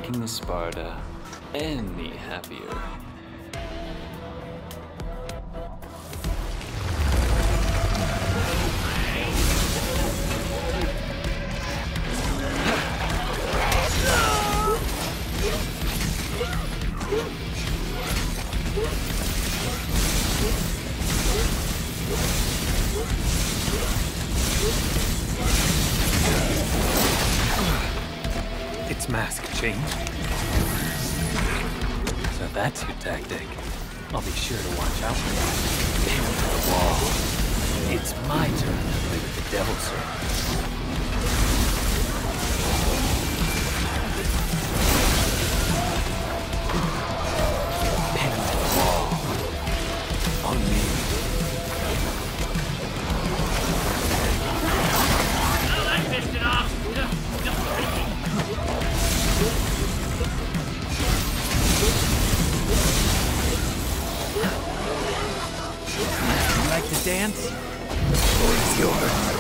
King of Sparta any happier. Its mask changed. So that's your tactic. I'll be sure to watch out for that. Pin him to the wall. It's my turn to play with the devil sword. Pin him to the wall. On me. Well, I pissed it off. You like to dance? The floor is yours.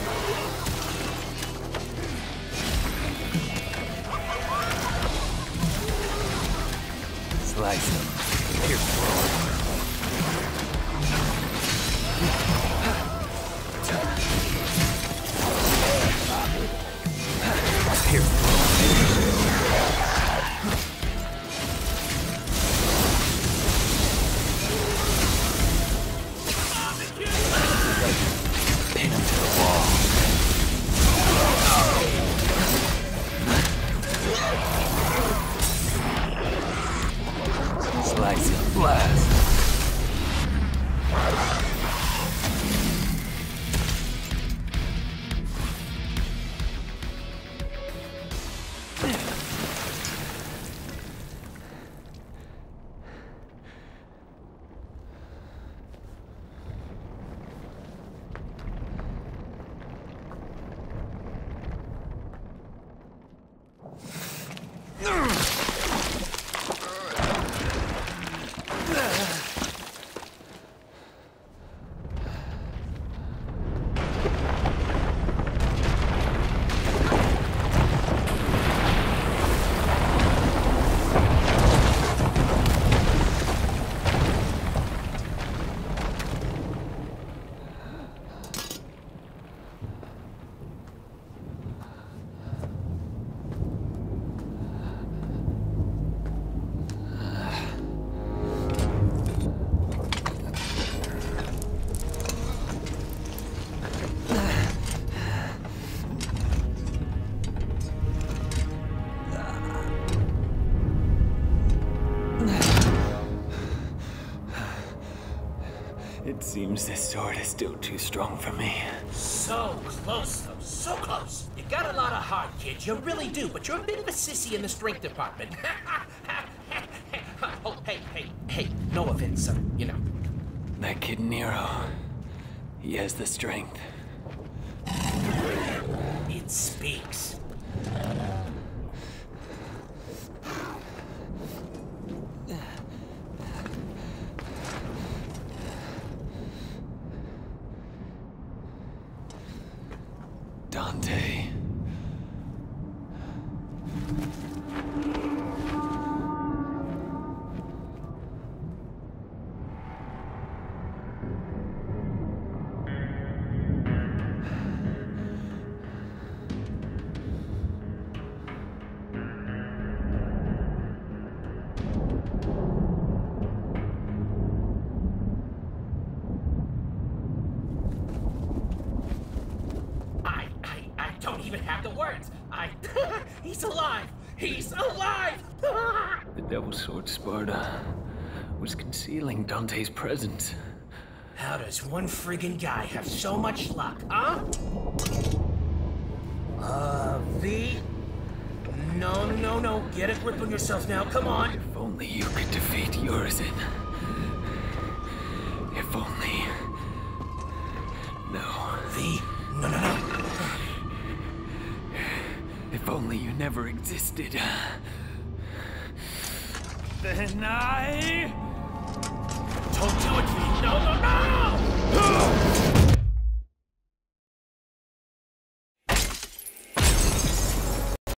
Slice him. Here, forward. Here, pin him to the wall. Slice and blast. It seems this sword is still too strong for me. So close, though. So close. You got a lot of heart, kid. You really do. But you're a bit of a sissy in the strength department. Oh, hey. No offense, son. You know. That kid Nero, he has the strength. It speaks. Dante. I don't even have the words. He's alive! He's alive! The Devil Sword Sparta was concealing Dante's presence. How does one friggin' guy have so much luck, huh? V? No. Get a grip on yourself now, come on. If only you could defeat Urizen. If only... No. V? No. If only you never existed. Then I... Don't do it, V! No!